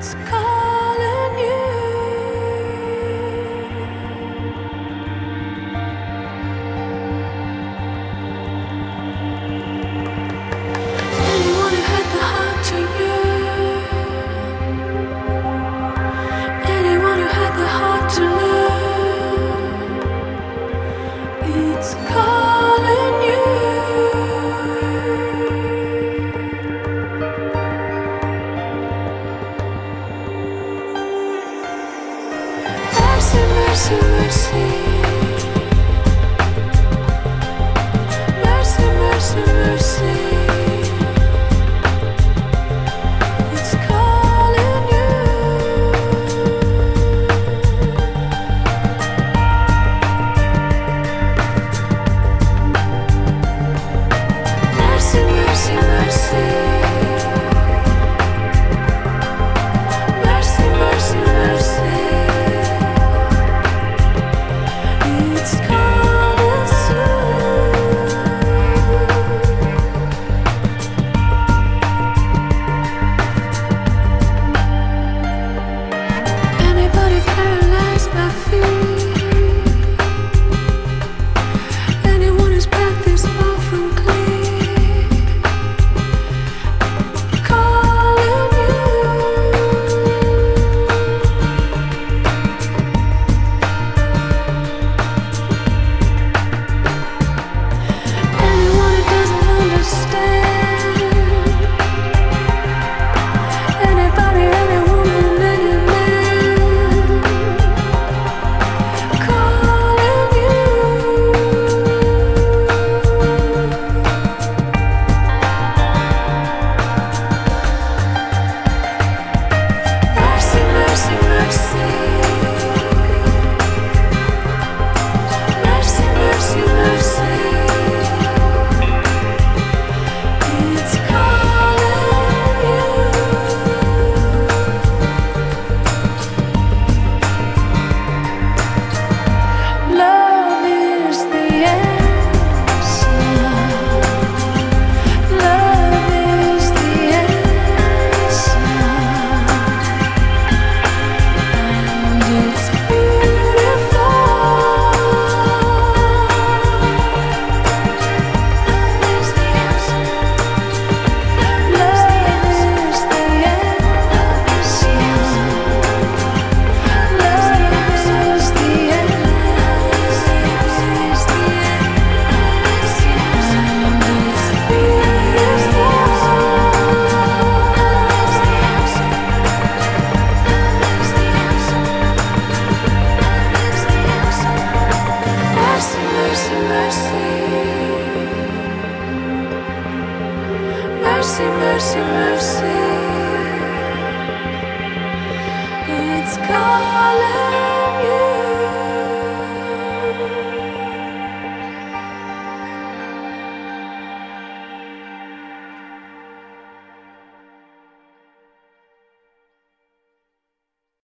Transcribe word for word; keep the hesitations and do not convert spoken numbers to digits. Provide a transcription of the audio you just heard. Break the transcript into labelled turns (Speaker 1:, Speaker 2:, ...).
Speaker 1: It's calling you. Anyone who had the heart to yearn, anyone who had the heart to learn, it's calling you. Mercy, mercy, mercy. Mercy, mercy, mercy. It's calling you. Mercy, mercy, mercy. Mercy, mercy, mercy. It's coming soon. Anybody paralyzed by fear, anyone whose path is far from clear, calling you. Anyone who doesn't understand, anybody, any woman, any man, calling you. Mercy, mercy, mercy. Mercy, mercy, mercy. It's calling you. Love is the answer. Love is the answer. And it's beautiful. Love is the answer. Love is the answer. Love is the Mercy, mercy, mercy. Mercy, mercy, mercy. It's calling.